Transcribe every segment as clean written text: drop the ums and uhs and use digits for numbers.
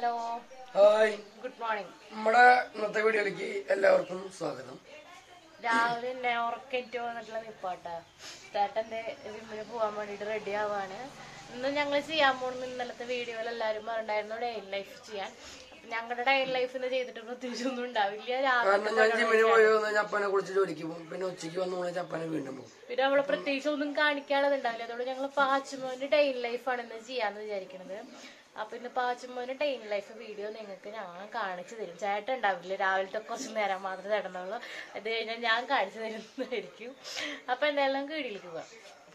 Hello hi, good morning. നമ്മുടെ ഇന്നത്തെ വീഡിയോയിലേക്ക് എല്ലാവർക്കും സ്വാഗതം. രാവിലെ തന്നെ ഉറക്കേറ്റ് വന്നിട്ടുള്ള നിപ്പാട്ടാ. ചേട്ടൻ്റെ ജിമ്മിന് പോകാൻ വേണ്ടിയിട്ട് റെഡി ആവാണ്. ഇന്ന് ഞങ്ങൾ ചെയ്യാൻ പോകുന്ന ഇന്നലത്തെ വീഡിയോയിൽ എല്ലാവരും പറഞ്ഞിട്ടുണ്ടായിരുന്നു ഡെയിലി ലൈഫ് ചെയ്യാൻ. ഞങ്ങളുടെ ഡെയിലി ലൈഫിന് ചെയ്തിട്ട് പ്രത്യേകിച്ചൊന്നും ഉണ്ടാവില്ല. കാരണം ഞാൻ ജിമ്മിന് പോയി വന്ന് അപ്പനെ കുറിച്ച് ജോലിക്ക് പോകും, പിന്നെ ഉച്ചയ്ക്ക് വന്നു അപ്പനെ വീണ്ടും പോകും. പിന്നെ അവളെ പ്രത്യേകിച്ച് ഒന്നും കാണിക്കാനുള്ളത് ഉണ്ടാവില്ല. അതുകൊണ്ട് ഞങ്ങൾ പാച്ചുമോന്റെ ഡെയിലി ലൈഫാണ് ഇന്ന് ചെയ്യാന്ന് വിചാരിക്കുന്നത്. അപ്പൊ ഇന്ന് പാച്ചുമോന്റെ ഡെയിലി ലൈഫ് വീഡിയോ നിങ്ങൾക്ക് ഞാൻ കാണിച്ചു തരും. ചേട്ടൻ ഉണ്ടാവില്ല, രാവിലത്തെ കുറച്ച് നേരം മാത്രമേ ചേട്ടനുള്ളൂ. അത് കഴിഞ്ഞാൽ ഞാൻ കാണിച്ചു തരുന്നതായിരിക്കും. അപ്പൊ എന്തായാലും വീഡിയോയിലേക്ക് പോവാം.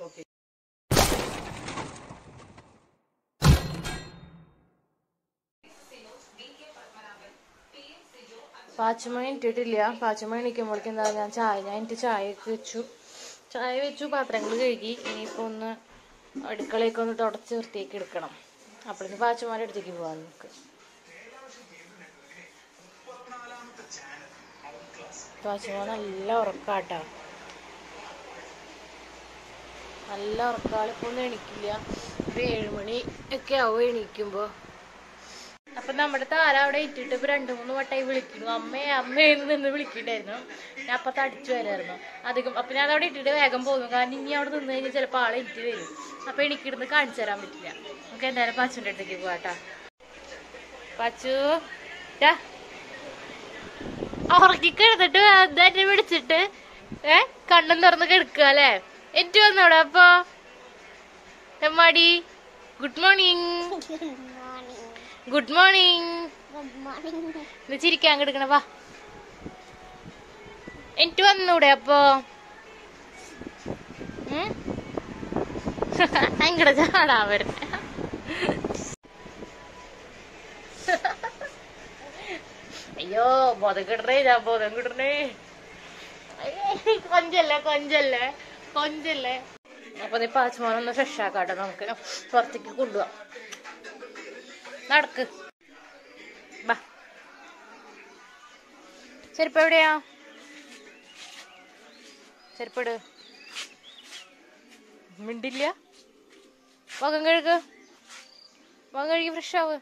പാച്ചുമണി ഇട്ടിട്ടില്ല. പാച്ചുമണി എണീക്കുമ്പോഴേക്കും എന്താ ഞാൻ ചായയൊക്കെ ചായ വെച്ചു, പാത്രങ്ങൾ കഴുകി. ഇനിയിപ്പോൾ ഒന്ന് അടുക്കളയൊക്കെ ഒന്ന് തുടച്ച് വൃത്തിയാക്കി എടുക്കണം. അപ്പോഴേക്ക് പാച്ചുമാരുടെ അടുത്തേക്ക് പോകാം നമുക്ക്. പാച്ചുമാ നല്ല ഉറക്കാട്ടോ, നല്ല ഉറക്കാളിപ്പോൾ ഒന്നും എണീക്കില്ല. ഒരു 7 മണി ഒക്കെ ആവും എണീക്കുമ്പോൾ. അപ്പൊ നമ്മുടെ താര അവിടെ ഇട്ടിട്ട് ഇപ്പൊ 2-3 വട്ടമായി വിളിക്കുന്നു. അമ്മയെന്ന് നിന്ന് വിളിക്കണ്ടായിരുന്നു. ഞാൻ അപ്പത്തെ അടിച്ചു വരായിരുന്നു അധികം. അപ്പൊ ഞാൻ അവിടെ ഇട്ടിട്ട് വേഗം പോകുന്നു. കാരണം ഇനി അവിടെ നിന്ന് കഴിഞ്ഞാൽ ചിലപ്പോൾ ആളെ ഇട്ട് വരും. അപ്പൊ എനിക്കിടുന്ന് കാണിച്ചു തരാൻ പറ്റില്ല. നമുക്ക് എന്തായാലും പാച്ചുവിന്റെ അടുത്തേക്ക് പോവാട്ടാ. പാച്ചു ഉറക്കി കിടന്നിട്ട് എന്നെ വിളിച്ചിട്ട് കണ്ണും തുറന്ന് കിടക്കുക അല്ലേ? എനിക്ക് വന്നോടെ അപ്പൊ മടി. Good morning. Good morning. ഇത് ചിരിക്കാൻ കിടക്കണ വാ. എനിക്ക് വന്നൂടെ അപ്പൊ? ഭയങ്കര ചാടാൻ വരുന്ന. അയ്യോ ബോധം കിടണേ, ഞാൻ ബോധം കിടണേ. കൊഞ്ചല്ലേ. അപ്പൊ നീ പാച്ചുമോനൊന്ന് ഫ്രഷ് ആക്കാട്ടെ. നമുക്ക് പുറത്തേക്ക് കൊണ്ടുപോവാം. നടക്ക് ബാ. ചെരുപ്പ് എവിടെയാ? ചെരുപ്പിട്. മിണ്ടില്ല. മുഖം കഴുകി ഫ്രഷ് ആവ്.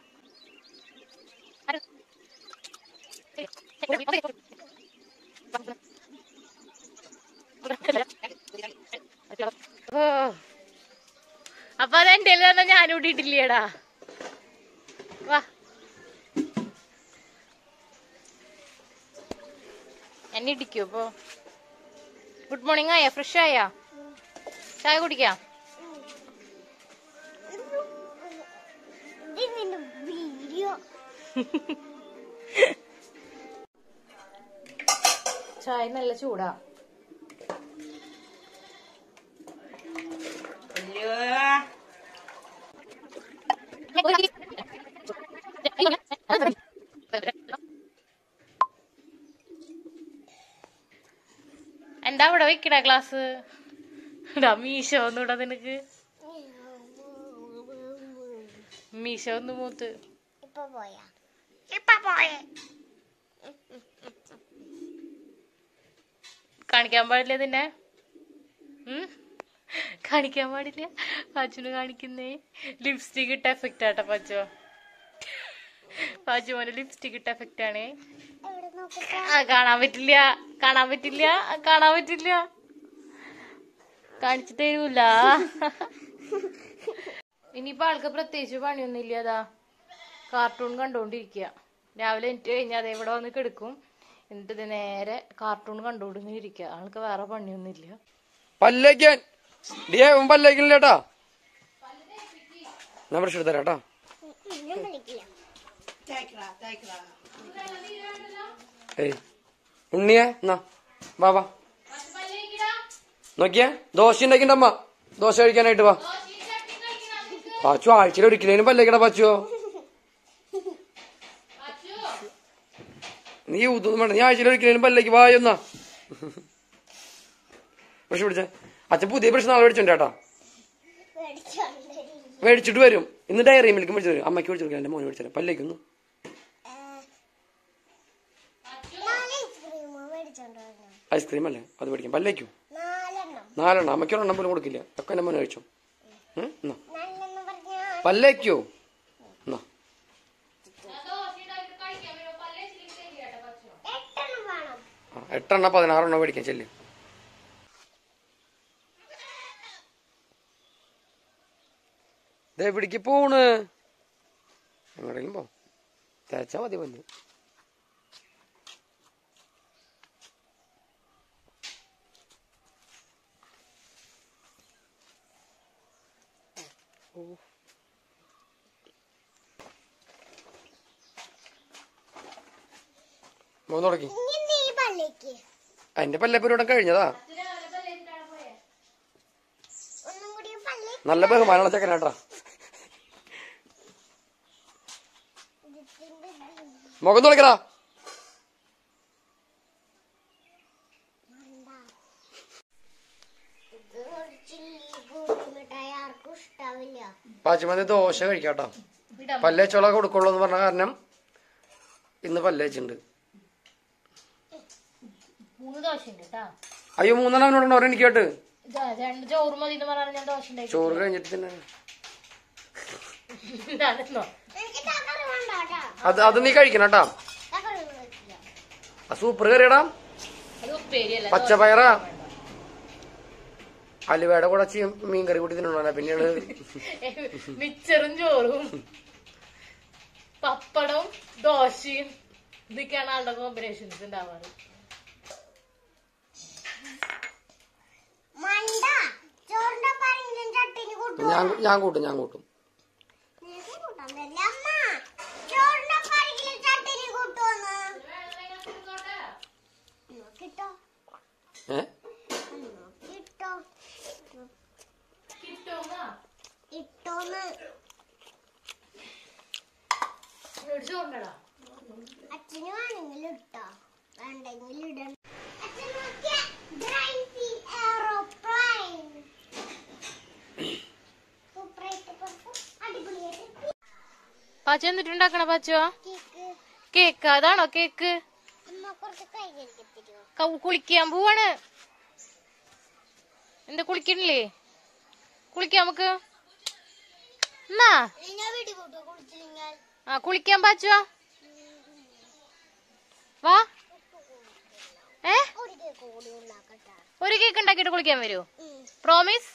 അപ്പൊ അതെന്റെ തന്നെ ഞാൻ ഇട്ടിട്ടില്ലേടാ. വാ. എന്നെ ഇടിക്കോ അപ്പൊ? ഗുഡ് മോർണിംഗ് ആയാ? ഫ്രഷ് ആയാ? ചായ കുടിക്കാം? ചായ നല്ല ചൂടാ. എന്താ ഇവിടെ വെക്കണ ഗ്ലാസ്? മീശ ഒന്നൂടാ നിനക്ക്? മീശ ഒന്ന് മൂത്ത് കാണിക്കാൻ പാടില്ല ഇതിനെ. കാണിക്കാൻ പാടില്ല. പാച്ചുന് കാണിക്കുന്നേ ലിപ്സ്റ്റിക് ഇട്ട എഫക്റ്റ് ആട്ടോ. പാച്ചുമോന് ലിപ്സ്റ്റിക് ഇട്ട എഫക്റ്റ് ആണ്. കാണാൻ പറ്റില്ല. കാണിച്ചു തരൂല. ഇനിയിപ്പോ ആൾക്ക് പ്രത്യേകിച്ച് പണിയൊന്നും ഇല്ല. അതാ കാർട്ടൂൺ കണ്ടോണ്ടിരിക്കുക. രാവിലെ എനിക്ക് കഴിഞ്ഞാൽ അതേ ഇവിടെ വന്ന് കിടക്കും. എന്നിട്ട് ഇത് നേരെ കാർട്ടൂൺ കണ്ടോണ്ടിരിക്കുക. ആൾക്ക് വേറെ പണിയൊന്നും ഇല്ല. പല്ലേക്കാൻ പല്ലേക്കില്ലേട്ടാ. ഞാൻ ബ്രഷ് എടുത്തരാട്ടാ. ഉണ്ണിയെ എന്നാ വാ. നോക്കിയേ, ദോശ ഉണ്ടാക്കിണ്ടമ്മ. ദോശ കഴിക്കാനായിട്ട് വാ. പാച്ചു ആഴ്ചയിൽ ഒരിക്കലും പല്ലേക്കടാ. പാച്ചുവോ നീ ഊതൊന്നും വേണ്ട. നീ ആഴ്ചയിൽ ഒരിക്കലും പല്ലേക്ക് വായൊന്നാ. ബ്രഷ് പിടിച്ച അച്ഛൻ പുതിയ ബ്രഷ് നാളെ മേടിച്ചോണ്ടേട്ടാ. മേടിച്ചിട്ട് വരും. ഇന്ന് ഡയറി മിൽക്ക് മേടിച്ചു തരും. അമ്മയ്ക്ക് മേടിച്ചു കൊടുക്കാം. എന്റെ മോന് മേടിച്ചു തരാം. പല്ലേക്കൊന്നു ഐസ്ക്രീം അല്ലേ അത് മേടിക്കാം. പല്ലേക്കോ 4 അമ്മയ്ക്ക് 1 പോലും കൊടുക്കില്ല. ഒക്കെ എന്റെ മോനെ കഴിച്ചോ. പല്ലേക്കോ എന്നാ 8 16 മേടിക്കാൻ ചെല്ല്. എവിടേക്ക് പോണ്? എങ്ങോട്ടെങ്കിലും പോ. തേച്ചാ മതി പല്ല്. മോൻ തുടക്കി. അതിന്റെ പല്ലപ്പൂരോടെ കഴിഞ്ഞതാ. നല്ല ബഹുമാനമുള്ള ചെക്കനാട്ടാ. മുഖം തുടക്കടാ. പാച്ചുമതി ദോശ കഴിക്കാട്ടോ. പല്ലേച്ചോള കൊടുക്കുള്ളൂ എന്ന് പറഞ്ഞ കാരണം ഇന്ന് പല്ലേച്ചുണ്ട്. അയ്യോ 3 അവനോട് അവരെ എനിക്ക് കേട്ട്. ചോറ് കഴിഞ്ഞിട്ട് തന്നെ അത് നീ കഴിക്കണം കേട്ടാ. സൂപ്പർ കറിയടാ. പച്ചപ്പയറാ. അലുവയുടെ കൂടെ മീൻകറി കൂട്ടി തിന്നണ. പിന്നെയാണ് മിച്ചറും ചോറും പപ്പടവും ദോശയും ഇതൊക്കെയാണ് ആളുടെ കോമ്പിനേഷൻസ് ഉണ്ടാവാറ്. ഞാൻ കൂട്ടും. അച്ഛന് വേണമെങ്കിൽ ഇട്ടോ, വേണ്ടെങ്കിൽ ഇടണം. പാച്ച എന്നിട്ടുണ്ടാക്കണ പാച്ചോ? കേക്ക്. അതാണോ കേക്ക്? കുളിക്കാൻ പോവാണ്. എന്താ കുളിക്കണില്ലേ? കുളിക്കാം നമുക്ക്. എന്നാ കുളിക്കാൻ പാച്ചോ? വാ. ഒരു കേക്ക് ഉണ്ടാക്കിട്ട് കുളിക്കാൻ വരൂ? പ്രോമിസ്.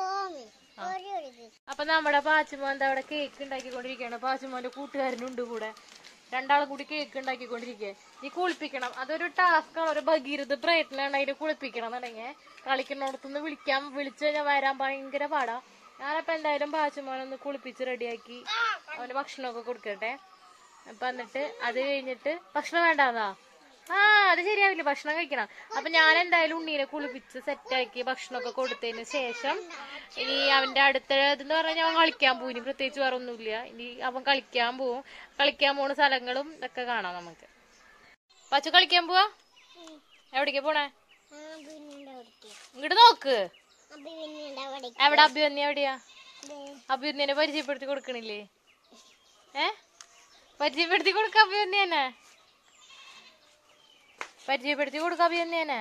അപ്പൊ നമ്മുടെ പാച്ചുമോൻ എന്താ അവിടെ കേക്ക് ഉണ്ടാക്കിക്കൊണ്ടിരിക്കുകയാണ്. പാച്ചുമോന്റെ കൂട്ടുകാരനുണ്ട് കൂടെ. രണ്ടാളും കൂടി കേക്ക് ഉണ്ടാക്കിക്കൊണ്ടിരിക്കുക. ഈ കുളിപ്പിക്കണം, അതൊരു ടാസ്ക്കാണ്, ഒരു ഭഗീരഥ പ്രയത്നമാണ് അതിന് കുളിപ്പിക്കണം എന്നുണ്ടെങ്കിൽ. കളിക്കുന്നിടത്തുനിന്ന് വിളിച്ചു കഴിഞ്ഞാൽ വരാൻ ഭയങ്കര പാടാ. ഞാനപ്പോ എന്തായാലും പാച്ചുമോനൊന്ന് കുളിപ്പിച്ച് റെഡിയാക്കി അവന് ഭക്ഷണമൊക്കെ കൊടുക്കട്ടെ. അപ്പൊ എന്നിട്ട് അത് കഴിഞ്ഞിട്ട് ഭക്ഷണം വേണ്ടാന്നാ? അത് ശരിയാവില്ല, ഭക്ഷണം കഴിക്കണം. അപ്പൊ ഞാൻ എന്തായാലും ഉണ്ണീനെ കുളിപ്പിച്ച് സെറ്റാക്കി ഭക്ഷണമൊക്കെ കൊടുത്തതിന് ശേഷം ഇനി അവന്റെ അടുത്ത ഇതെന്ന് പറഞ്ഞാൽ അവൻ കളിക്കാൻ പോകും. ഇനി പ്രത്യേകിച്ച് വേറെ ഒന്നുമില്ല. ഇനി അവൻ കളിക്കാൻ പോണ സ്ഥലങ്ങളും ഒക്കെ കാണാം നമുക്ക്. പച്ച കളിക്കാൻ പോവാ? എവിടേക്കാ പോണേ? ഇങ്ങോട്ട് നോക്ക്. എവിടെ അഭിവന്യ? എവിടെയാ അഭിവന്യനെ പരിചയപ്പെടുത്തി കൊടുക്കണില്ലേ? പരിചയപ്പെടുത്തി കൊടുക്ക അഭിവന്യനെ. പരിചയപ്പെടുത്തി കൊടുക്ക അഭിവന്യനെ.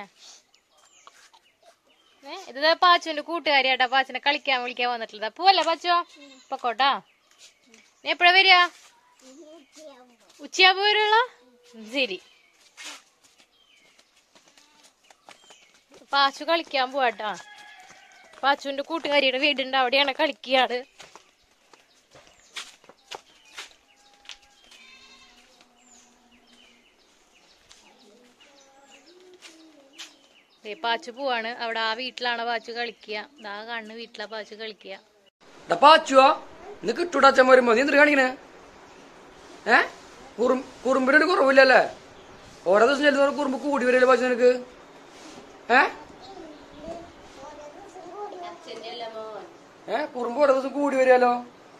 ഇത് പാച്ചുവിന്റെ കൂട്ടുകാരിയാട്ടാ. പാച്ചിനെ കളിക്കാൻ വിളിക്കാൻ വന്നിട്ടുള്ളതാ. പോവല്ലേ പാച്ചോ? പൊക്കോട്ടാ. നീ എപ്പഴാ വരിക? ഉച്ചയാകുമ്പോ വരുള്ള? ശരി. പാച്ചു കളിക്കാൻ പോവാട്ടാ. പാച്ചുവിന്റെ കൂട്ടുകാരിയുടെ വീടുണ്ട്, അവിടെയാണ് കളിക്കാറ്. പാച്ചു പോവാണ്. അവിടെ ആ വീട്ടിലാണ് പാച്ചു കളിക്കുക. ആ കണ്ണ് വീട്ടിലാ പാച്ചു കളിക്കുക. പാച്ചുവാ ഇന്ന് കിട്ടൂടാ. അച്ഛൻ വരുമ്പോ നീ എന്തിനാ കാണിക്കണേ? കുറുമ്പിനൊരു കുറവില്ലല്ലേ? ഓരോ ദിവസം ചെല്ലുന്ന കുറുമ്പ് കൂടി വരില്ലേ പാച്ചു നിനക്ക്? കുറുമ്പ് ഓരോ ദിവസം കൂടി വരികയല്ലോ.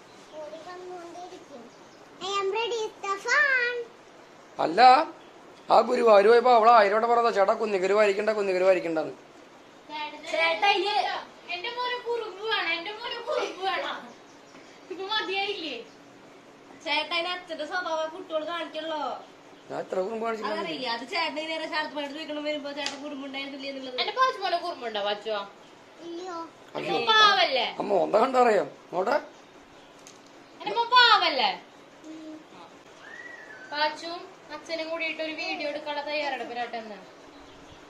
അല്ല, ആ ഗുരുവായൂർ പോയപ്പോ അവളെ 1000 വട്ടം പറഞ്ഞതാ ചേട്ടാ കുന്നിക്കര് വാരിക്കണ്ടെന്ന്. ചേട്ടന് അച്ഛന്റെ സ്വഭാവം കുട്ടികൾ കാണിക്കല്ലോ. ഞാൻ എത്ര കുറുമ്പ് കാണിച്ചില്ല. അത് ചേട്ടനെ നേരെ ശാന്തമായിട്ട് ചോദിക്കണം വരുമ്പോ ചേട്ടൻ കുറുമ്പുണ്ടായിരുന്നില്ലേ എന്നുള്ളത്. അമ്മ എന്താ കണ്ടറിയാം നോട്ടെ. പാച്ചും അച്ഛനും കൂടിയിട്ട് ഒരു വീഡിയോ എടുക്കാനുള്ള തയ്യാറെടുപ്പിലാട്ടെന്ന്.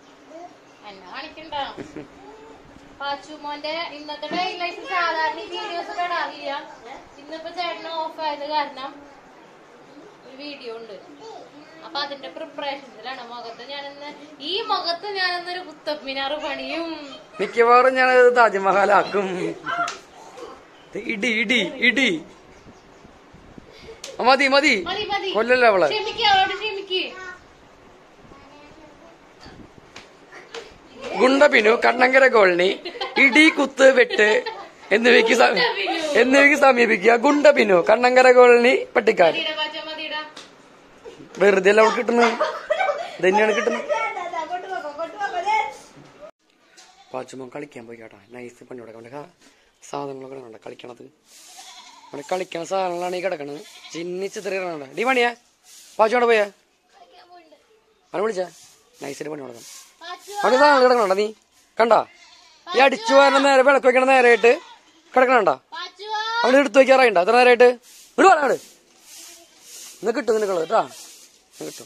എന്നെ കാണിക്കണ്ട. പാച്ചുമോന്റെ ഇന്നത്തെ ഡെയിലി ലൈഫ് സാധാരണ വീഡിയോസ് ഇടാറില്ല. ഇന്നിപ്പോ ചേട്ടന് ഓഫ് ആയത് കാരണം ഒരു വീഡിയോ ഉണ്ട്. അപ്പൊ അതിന്റെ പ്രിപ്പറേഷൻസിലാണ്. ഈ മുഖത്ത് ഞാനിന്നൊരു കുത്തബ് മിനാർ പണിയും. മിക്കവാറും ഞാൻ താജ്മഹലാക്കും. ഇടി ഇടി ഇടി മതി മതി കൊല്ലല്ലേ അവളെ. ഗുണ്ടപിനു കണ്ണങ്കര കോളനി ഇടി കുത്ത് വെട്ട് എന്നിവയ്ക്ക് സമീപിക്കുക. ഗുണ്ടപിനു കണ്ണങ്കര കോളനി പട്ടിക്കാട്. വെറുതെ അല്ല അവൾക്ക് കിട്ടുന്നത്, ഇതന്നെയാണ് കിട്ടുന്നത്. പാച്ചുമോൻ കളിക്കാൻ പോയി കേട്ടാ. നൈസ് പണി കൊടുക്കാൻ സാധനങ്ങളൊക്കെ കണ്ട കളിക്കണത്. അവിടെ കളിക്കണ സാധനങ്ങളാണ് ഈ കിടക്കണത്. ചിന്നിച്ച് തെറിയണ ഡി പണിയാ. പാച്ചുവിടെ പോയാ അവനെ വിളിച്ചാ നൈസിന് പണി കൊടുക്കണം. അവിടെ സാധനങ്ങൾ കിടക്കണ നീ കണ്ടാ. ഈ അടിച്ചു വാരണം നേരെ വിളക്ക് വെക്കണ നേരായിട്ട് കിടക്കണ. അവിടെ എടുത്തു വെക്കാറായിണ്ട അത്ര നേരമായിട്ട്. ഇവിടെ പറയാട് ഇന്ന് കിട്ടും നിനക്കുള്ളത് കേട്ടാ. കിട്ടും.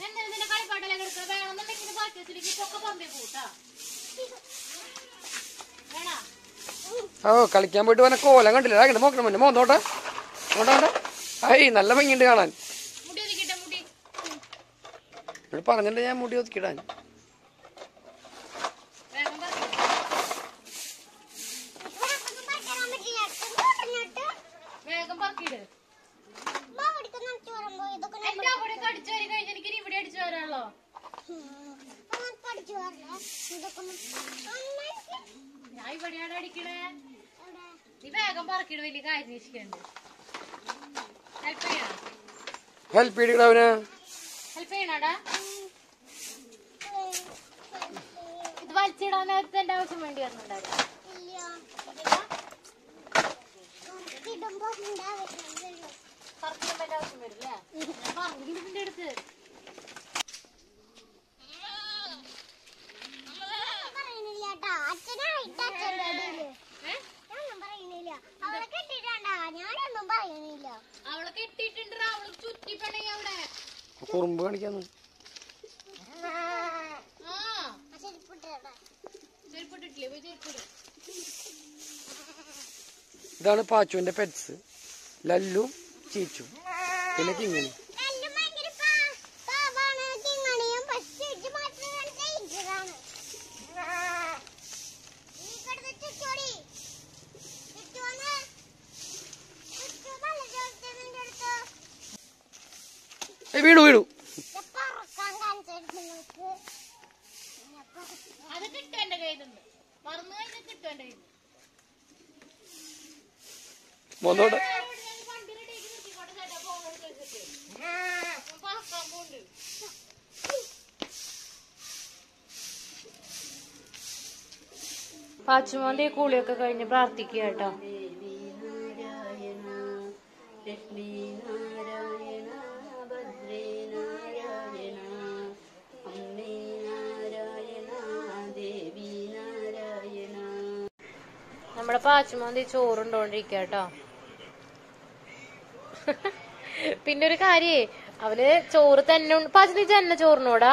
ഓ കളിക്കാൻ പോയിട്ട് വന്നെ കോലം കണ്ടില്ല. അങ്ങനെ നോക്കണം മുന്നേ മോന്നോട്ടെ അങ്ങോട്ടെ. ഐ നല്ല ഭംഗിയുണ്ട് കാണാൻ. ഇവിടെ പറഞ്ഞിട്ട് ഞാൻ മുടി ഒതുക്കിടാൻ. ഞാൻ ഇവിടെയാണ് അടിക്കണേ. നീ വേഗം പറക്കിട്. വലിയ കാര്യം നിശ്ചയുണ്ട്. ഹെൽപ്പ് ചെയ്യണവന്. ഹെൽപ്പ് ചെയ്യണടാ. ഇത് വലിച്ചിടാൻ നേരത്തെ എന്റെ ആവശ്യം വേണ്ടി വരുന്നുണ്ടായിരുന്നു. പറക്കിടുമ്പോ എന്റെ ആവശ്യം വരില്ലേ? ഞാൻ പറഞ്ഞിട്ടുണ്ട് അടുത്ത്. അവളെ കെട്ടിട്ടുണ്ട്. അവള് ചുറ്റിപ്പണി അവിടെ കുറുമ്പ് കാണിക്കാന്ന്. ഇതാണ് പാച്ചുവിന്റെ പെറ്റ്സ്. ലല്ലു ചീച്ചു പിന്നെ കിങ്ങിണി. വീണു വീണു. അത് കിട്ടും എന്റെ കയ്യിൽ നിന്ന്. മറന്നു കഴിഞ്ഞാൽ കിട്ടും എന്റെ കയ്യിൽ നിന്ന്. മോന്നോട്ടെ പാച്ചുമോന്റെ കൂളിയൊക്കെ കഴിഞ്ഞ് പ്രാർത്ഥിക്കുക കേട്ടോ. നമ്മുടെ പാച്ചുമോന്തി ചോറുണ്ടോണ്ടിരിക്ക കേട്ടോ. പിന്നെ ഒരു കാര്യേ, അവന് ചോറ് തന്നെ പാച്ചു. നീ തന്നെ ചോറിനോടാ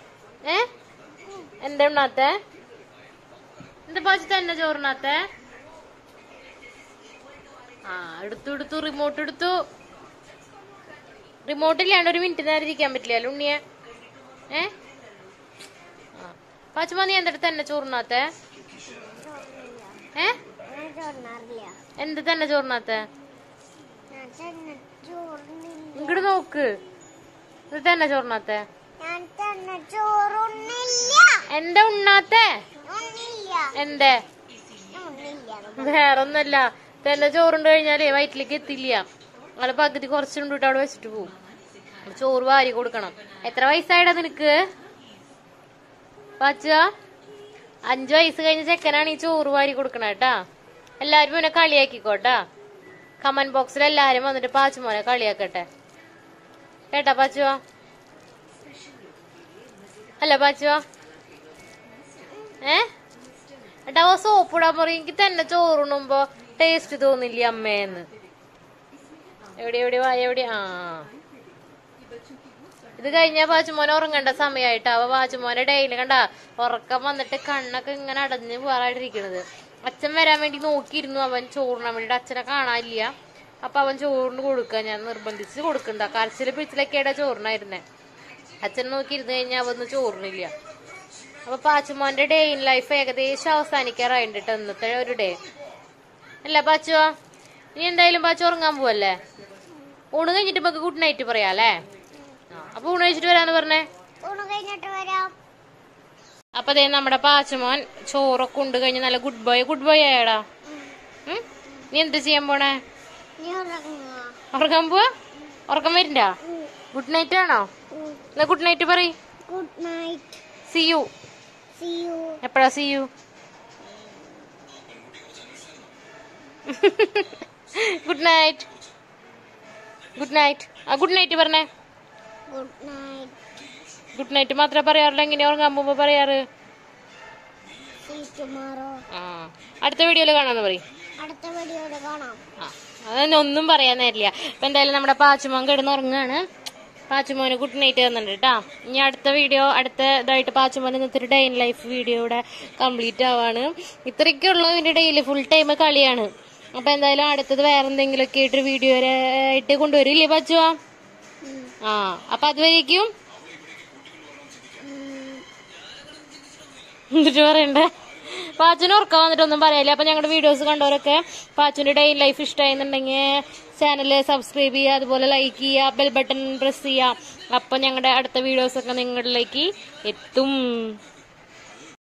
എന്താ ഉണ്ണാത്തെ? എന്താ പാച്ചു തന്നെ ചോറിനാത്തെ? ആ എടുത്തു റിമോട്ട് എടുത്തു. റിമോട്ട് ഇല്ലാണ്ട് ഒരു മിനിറ്റ് നേരം ഇരിക്കാൻ പറ്റില്ല ഉണ്ണിയെ. പാച്ചുമോ നീ എന്തെടുത്ത് തന്നെ ചോറിനാത്തെ? എന്ത് തന്നെ ചോറിനാത്തെ? ഇങ്ങോട്ട് നോക്ക്. ഇത് തന്നെ ചോറിനാത്തെ? എന്റെ ഉണ്ണാത്തെ എന്തേ? വേറൊന്നല്ല, തന്നെ ചോറുണ്ട് കഴിഞ്ഞാലേ വയറ്റിലേക്ക് എത്തില്ല. അവളെ പകുതി കുറച്ചുണ്ട് അവിടെ വെച്ചിട്ട് പോവും. ചോറ് വാരി കൊടുക്കണം. എത്ര വയസ്സായിടാ നിനക്ക് പാച്ച? 5 വയസ്സ് കഴിഞ്ഞ ചെക്കനാണ് ഈ ചോറ് വാരി കൊടുക്കണ കേട്ടാ. എല്ലാരും മോനെ കളിയാക്കിക്കോട്ടാ. കമന്റ് ബോക്സിൽ എല്ലാരും വന്നിട്ട് പാച്ചുമോനെ കളിയാക്കട്ടെ കേട്ടാ പാച്ചുവാ. അല്ല പാച്ചുവാ ഏട്ടാ സോപ്പ് ഇടാൻ പറയും. എനിക്ക് തന്നെ ചോറുണ്ണുമ്പോ ടേസ്റ്റ് തോന്നില്ല അമ്മേന്ന്. എവിടെ വായ എവിടെ? ആ ഇത് കഴിഞ്ഞാ പാച്ചുമോനെ ഉറങ്ങേണ്ട സമയമായിട്ടാ. അപ്പൊ പാച്ചുമോനെ ഡെയിലി കണ്ട ഉറക്കം വന്നിട്ട് കണ്ണൊക്കെ ഇങ്ങനെ അടഞ്ഞ് പോറായിട്ടിരിക്കണത്. അച്ഛൻ വരാൻ വേണ്ടി നോക്കിയിരുന്നു. അവൻ ചോറിനാൻ വേണ്ടിട്ട് അച്ഛനെ കാണാനില്ല. അപ്പൊ അവൻ ചോറിന് കൊടുക്കുക. ഞാൻ നിർബന്ധിച്ച് കൊടുക്കണ്ട. കരച്ചില് പിടിച്ചിലൊക്കെയാ ചോറിനായിരുന്നേ. അച്ഛൻ നോക്കിയിരുന്ന് കഴിഞ്ഞാൽ അവന്ന് ചോറിനില്ല. അപ്പൊ പാച്ചുമോന്റെ ഡേ ഇൻ ലൈഫ് ഏകദേശം അവസാനിക്കാറായിട്ടോ ഇന്നത്തെ ഒരു ഡേ അല്ല പാച്ചു. ഇനി എന്തായാലും പാച്ചു ഉറങ്ങാൻ പോവല്ലേ? ഊണ് കഴിഞ്ഞിട്ട് നമുക്ക് ഗുഡ് നൈറ്റ് പറയാല്ലേ? അപ്പൊ ഊണ് കഴിച്ചിട്ട് വരാന്ന് പറഞ്ഞേ. അപ്പൊ അതേ നമ്മുടെ പാച്ചുമോൻ ചോറൊക്കെ ഉണ്ട് കഴിഞ്ഞ് നല്ല ഗുഡ് ബോയ് ആയടാ. നീ എന്ത് ചെയ്യാൻ പോണേ? ഉറങ്ങാൻ പോവാ? ഉറക്കം വരണ്ട? ഗുഡ് നൈറ്റ് ആണോ? എന്നാ ഗുഡ് നൈറ്റ് പറ. Good night. See you. എപ്പോഴാ see you? Good night. Good night. ആ ഗുഡ് നൈറ്റ് പറഞ്ഞേ. ഗുഡ് നൈറ്റ് മാത്രമേ പറയാറില്ല. എങ്ങനെയാ ഉറങ്ങാൻ പോകുമ്പോ പറയാറ്? അടുത്ത വീഡിയോയില് കാണാന്ന് പറയും. അതൊന്നും ഒന്നും പറയാൻ നേരില്ല. അപ്പൊ എന്തായാലും നമ്മുടെ പാച്ചുമോൻ കിടന്ന് ഉറങ്ങാണ്. പാച്ചുമോന് ഗുഡ് നൈറ്റ് തന്നിട്ടുണ്ട് കേട്ടാ. ഇനി അടുത്ത വീഡിയോ അടുത്തതായിട്ട് പാച്ചുമോൻ ഇന്നത്തെ ഒരു ഡേ ഇൻ ലൈഫ് വീഡിയോ ഇവിടെ കംപ്ലീറ്റ് ആവാണ്. ഇത്രയ്ക്കുള്ള ഇതിന്റെ ഡെയിലി ഫുൾ ടൈം കളിയാണ്. അപ്പൊ എന്തായാലും അടുത്തത് വേറെ എന്തെങ്കിലുമൊക്കെ ആയിട്ട് വീഡിയോ ആയിട്ട് കൊണ്ടുവരില്ലേ പാച്ചുവാ? അപ്പൊ അതുവരേക്കും എന്നിട്ട് പറയണ്ടേ? പാച്ചുന് ഉറക്കം വന്നിട്ടൊന്നും പറയാനില്ല. അപ്പൊ ഞങ്ങളുടെ വീഡിയോസ് കണ്ടവരൊക്കെ പാച്ചുന്റെ ഡേ ഇൻ ലൈഫ് ഇഷ്ടമായിരുന്നുണ്ടെങ്കിൽ ചാനൽ സബ്സ്ക്രൈബ് ചെയ്യുക, അതുപോലെ ലൈക്ക് ചെയ്യുക, ബെൽ ബട്ടൺ പ്രസ് ചെയ്യുക. അപ്പൊ ഞങ്ങളുടെ അടുത്ത വീഡിയോസ് ഒക്കെ നിങ്ങളിലേക്ക് എത്തും.